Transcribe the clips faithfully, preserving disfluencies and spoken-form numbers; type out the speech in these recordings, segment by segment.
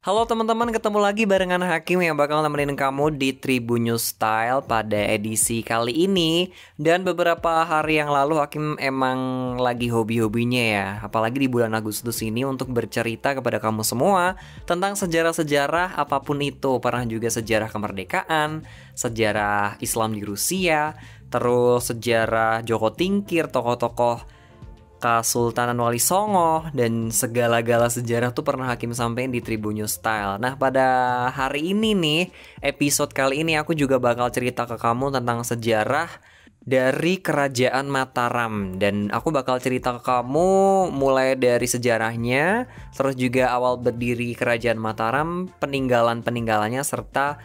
Halo teman-teman, ketemu lagi barengan Hakim yang bakal nemenin kamu di Tribun News Style pada edisi kali ini. Dan beberapa hari yang lalu Hakim emang lagi hobi-hobinya ya, apalagi di bulan Agustus ini untuk bercerita kepada kamu semua tentang sejarah-sejarah apapun itu. Pernah juga sejarah kemerdekaan, sejarah Islam di Rusia, terus sejarah Joko Tingkir, tokoh-tokoh Kesultanan Wali Songo, dan segala-gala sejarah tuh pernah Hakim sampein di Tribun News Style. Nah, pada hari ini nih, episode kali ini aku juga bakal cerita ke kamu tentang sejarah dari Kerajaan Mataram. Dan aku bakal cerita ke kamu mulai dari sejarahnya, terus juga awal berdiri Kerajaan Mataram, peninggalan-peninggalannya, serta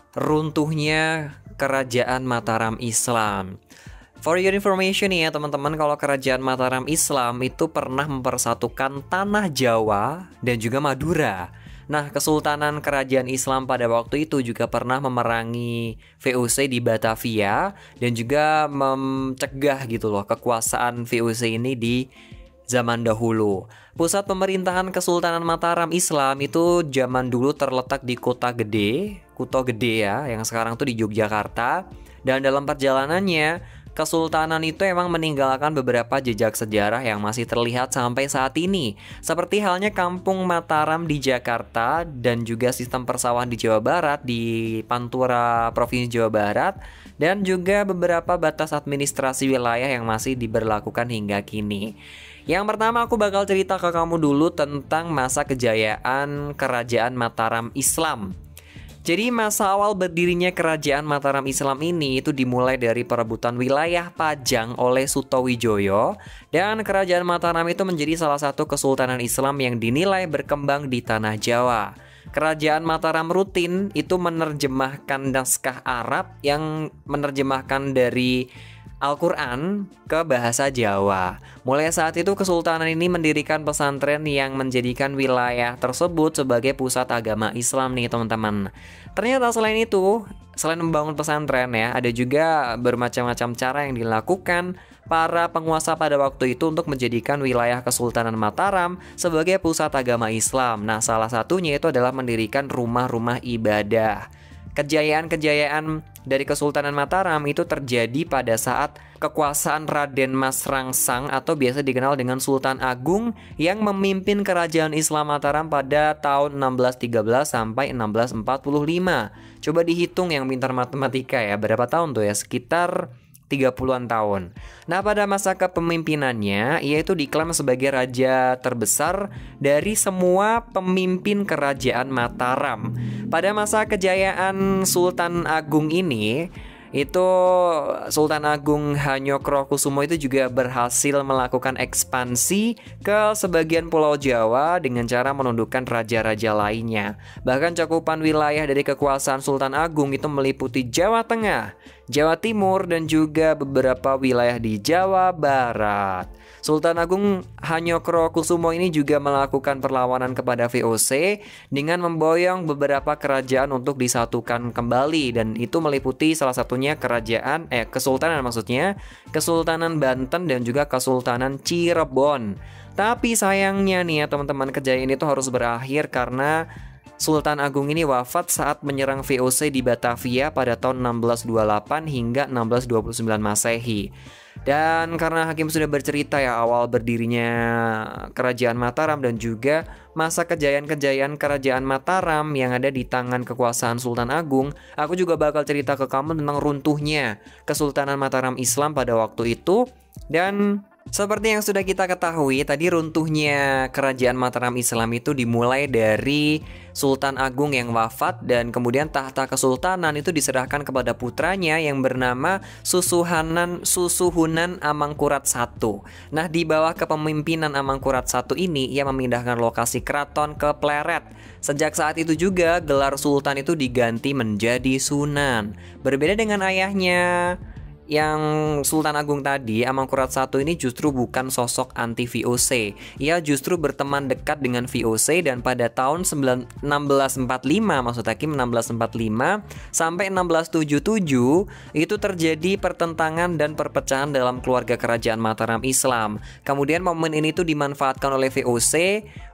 runtuhnya Kerajaan Mataram Islam. For your information nih ya teman-teman, kalau Kerajaan Mataram Islam itu pernah mempersatukan tanah Jawa dan juga Madura. Nah, Kesultanan Kerajaan Islam pada waktu itu juga pernah memerangi V O C di Batavia dan juga mencegah gitu loh kekuasaan V O C ini di zaman dahulu. Pusat pemerintahan Kesultanan Mataram Islam itu zaman dulu terletak di Kota Gede, Kuto Gede ya, yang sekarang tuh di Yogyakarta. Dan dalam perjalanannya, Kesultanan itu emang meninggalkan beberapa jejak sejarah yang masih terlihat sampai saat ini. Seperti halnya Kampung Mataram di Jakarta dan juga sistem persawahan di Jawa Barat, di Pantura, Provinsi Jawa Barat, dan juga beberapa batas administrasi wilayah yang masih diberlakukan hingga kini. Yang pertama aku bakal cerita ke kamu dulu tentang masa kejayaan Kerajaan Mataram Islam. Jadi masa awal berdirinya Kerajaan Mataram Islam ini itu dimulai dari perebutan wilayah Pajang oleh Sutowijoyo, dan Kerajaan Mataram itu menjadi salah satu kesultanan Islam yang dinilai berkembang di tanah Jawa. Kerajaan Mataram rutin itu menerjemahkan naskah Arab yang menerjemahkan dari Al-Quran ke bahasa Jawa. Mulai saat itu Kesultanan ini mendirikan pesantren yang menjadikan wilayah tersebut sebagai pusat agama Islam nih teman-teman. Ternyata selain itu, selain membangun pesantren ya, ada juga bermacam-macam cara yang dilakukan para penguasa pada waktu itu untuk menjadikan wilayah Kesultanan Mataram sebagai pusat agama Islam. Nah, salah satunya itu adalah mendirikan rumah-rumah ibadah. Kejayaan-kejayaan dari Kesultanan Mataram itu terjadi pada saat kekuasaan Raden Mas Rangsang atau biasa dikenal dengan Sultan Agung yang memimpin Kerajaan Islam Mataram pada tahun enam belas tiga belas sampai enam belas empat puluh lima. Coba dihitung yang pintar matematika ya, berapa tahun tuh ya? Sekitar tiga puluhan tahun. Nah, pada masa kepemimpinannya, ia itu diklaim sebagai raja terbesar dari semua pemimpin Kerajaan Mataram. Pada masa kejayaan Sultan Agung ini, itu Sultan Agung Hanyokrokusumo itu juga berhasil melakukan ekspansi ke sebagian Pulau Jawa dengan cara menundukkan raja-raja lainnya. Bahkan cakupan wilayah dari kekuasaan Sultan Agung itu meliputi Jawa Tengah, Jawa Timur, dan juga beberapa wilayah di Jawa Barat. Sultan Agung Hanyokrokusumo ini juga melakukan perlawanan kepada V O C dengan memboyong beberapa kerajaan untuk disatukan kembali, dan itu meliputi salah satunya kerajaan eh kesultanan maksudnya Kesultanan Banten dan juga Kesultanan Cirebon. Tapi sayangnya nih ya teman-teman, kejayaan itu harus berakhir karena Sultan Agung ini wafat saat menyerang V O C di Batavia pada tahun enam belas dua puluh delapan hingga enam belas dua puluh sembilan Masehi. Dan karena Hakim sudah bercerita ya awal berdirinya Kerajaan Mataram dan juga masa kejayaan-kejayaan Kerajaan Mataram yang ada di tangan kekuasaan Sultan Agung, aku juga bakal cerita ke kamu tentang runtuhnya Kesultanan Mataram Islam pada waktu itu. Dan seperti yang sudah kita ketahui, tadi runtuhnya Kerajaan Mataram Islam itu dimulai dari Sultan Agung yang wafat, dan kemudian tahta kesultanan itu diserahkan kepada putranya yang bernama Susuhunan Susuhunan Amangkurat I. Nah, di bawah kepemimpinan Amangkurat I ini, ia memindahkan lokasi keraton ke Pleret. Sejak saat itu juga gelar sultan itu diganti menjadi Sunan. Berbeda dengan ayahnya yang Sultan Agung tadi, Amangkurat I ini justru bukan sosok anti V O C. Ia justru berteman dekat dengan V O C, dan pada tahun enam belas empat puluh lima, maksud Hakim enam belas empat puluh lima sampai enam belas tujuh puluh tujuh, itu terjadi pertentangan dan perpecahan dalam keluarga Kerajaan Mataram Islam. Kemudian momen ini tuh dimanfaatkan oleh V O C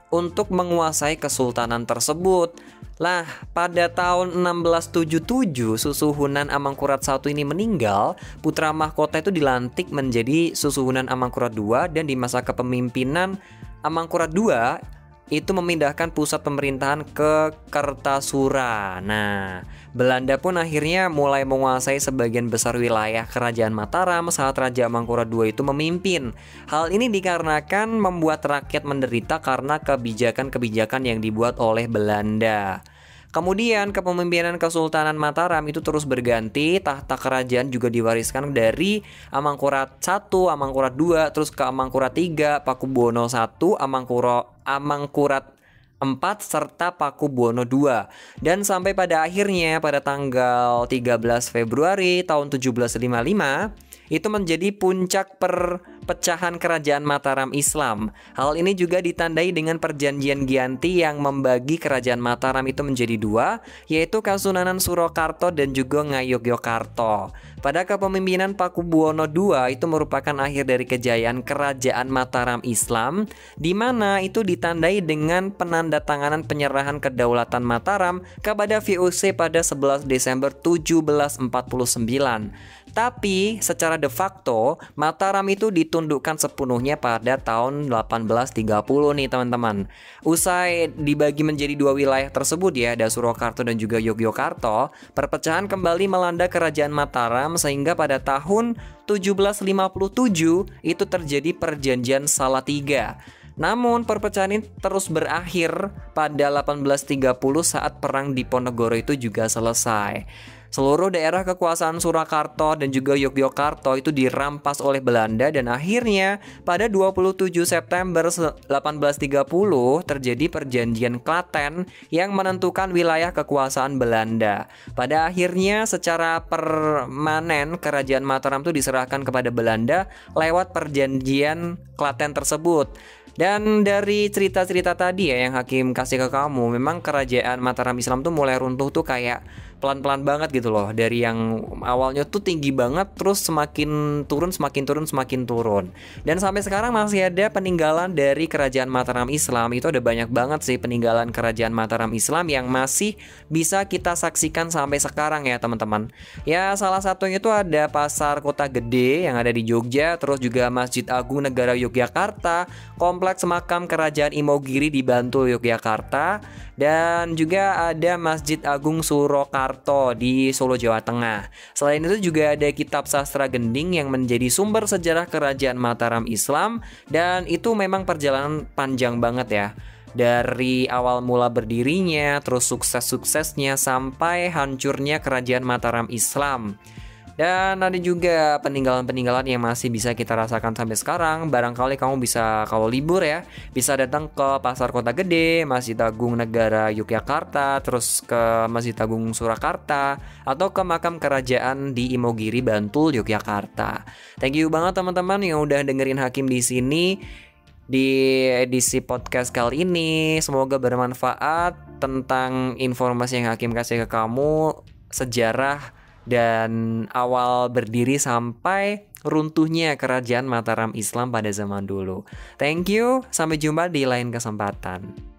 untuk menguasai kesultanan tersebut. Lah, pada tahun enam belas tujuh puluh tujuh Susuhunan Amangkurat satu ini meninggal, putra mahkota itu dilantik menjadi Susuhunan Amangkurat dua, dan di masa kepemimpinan Amangkurat dua itu memindahkan pusat pemerintahan ke Kertasura. Nah, Belanda pun akhirnya mulai menguasai sebagian besar wilayah Kerajaan Mataram saat Raja Amangkurat dua itu memimpin. Hal ini dikarenakan membuat rakyat menderita karena kebijakan-kebijakan yang dibuat oleh Belanda. Kemudian kepemimpinan Kesultanan Mataram itu terus berganti, tahta kerajaan juga diwariskan dari Amangkurat satu, Amangkurat dua, terus ke Amangkurat tiga, Pakubuwono satu, Amangkuro, Amangkurat empat, serta Pakubuwono dua. Dan sampai pada akhirnya pada tanggal tiga belas Februari tahun tujuh belas lima puluh lima itu menjadi puncak perpecahan Kerajaan Mataram Islam. Hal ini juga ditandai dengan perjanjian Giyanti yang membagi Kerajaan Mataram itu menjadi dua, yaitu Kasunanan Surakarta dan juga Ngayogyakarta. Pada kepemimpinan Pakubuwono dua itu merupakan akhir dari kejayaan Kerajaan Mataram Islam, di mana itu ditandai dengan penandatanganan penyerahan kedaulatan Mataram kepada V O C pada sebelas Desember tujuh belas empat puluh sembilan. Tapi secara de facto Mataram itu ditundukkan sepenuhnya pada tahun delapan belas tiga puluh nih teman-teman. Usai dibagi menjadi dua wilayah tersebut ya, ada Surakarta dan juga Yogyakarta, perpecahan kembali melanda Kerajaan Mataram sehingga pada tahun tujuh belas lima puluh tujuh itu terjadi perjanjian Salatiga. Namun perpecahan ini terus berakhir pada delapan belas tiga puluh saat perang Diponegoro itu juga selesai. Seluruh daerah kekuasaan Surakarta dan juga Yogyakarta itu dirampas oleh Belanda, dan akhirnya pada dua puluh tujuh September delapan belas tiga puluh terjadi perjanjian Klaten yang menentukan wilayah kekuasaan Belanda. Pada akhirnya secara permanen Kerajaan Mataram itu diserahkan kepada Belanda lewat perjanjian Klaten tersebut. Dan dari cerita-cerita tadi ya yang Hakim kasih ke kamu, memang Kerajaan Mataram Islam tuh mulai runtuh tuh kayak pelan-pelan banget gitu loh. Dari yang awalnya tuh tinggi banget, terus semakin turun, semakin turun, semakin turun. Dan sampai sekarang masih ada peninggalan dari Kerajaan Mataram Islam. Itu ada banyak banget sih peninggalan Kerajaan Mataram Islam yang masih bisa kita saksikan sampai sekarang ya teman-teman. Ya salah satunya itu ada Pasar Kota Gede yang ada di Jogja, terus juga Masjid Agung Negara Yogyakarta, Kompleks Makam Kerajaan Imogiri di Bantul Yogyakarta, dan juga ada Masjid Agung Surakarta di Solo Jawa Tengah. Selain itu juga ada Kitab Sastra Gending yang menjadi sumber sejarah Kerajaan Mataram Islam, dan itu memang perjalanan panjang banget ya. Dari awal mula berdirinya, terus sukses-suksesnya sampai hancurnya Kerajaan Mataram Islam. Dan ada juga peninggalan-peninggalan yang masih bisa kita rasakan sampai sekarang. Barangkali kamu bisa, kalau libur ya, bisa datang ke Pasar Kota Gede, Masjid Agung Negara Yogyakarta, terus ke Masjid Agung Surakarta, atau ke makam kerajaan di Imogiri, Bantul, Yogyakarta. Thank you banget teman-teman yang udah dengerin Hakim di sini di edisi podcast kali ini. Semoga bermanfaat tentang informasi yang Hakim kasih ke kamu, sejarah dan awal berdiri sampai runtuhnya Kerajaan Mataram Islam pada zaman dulu. Thank you, sampai jumpa di lain kesempatan.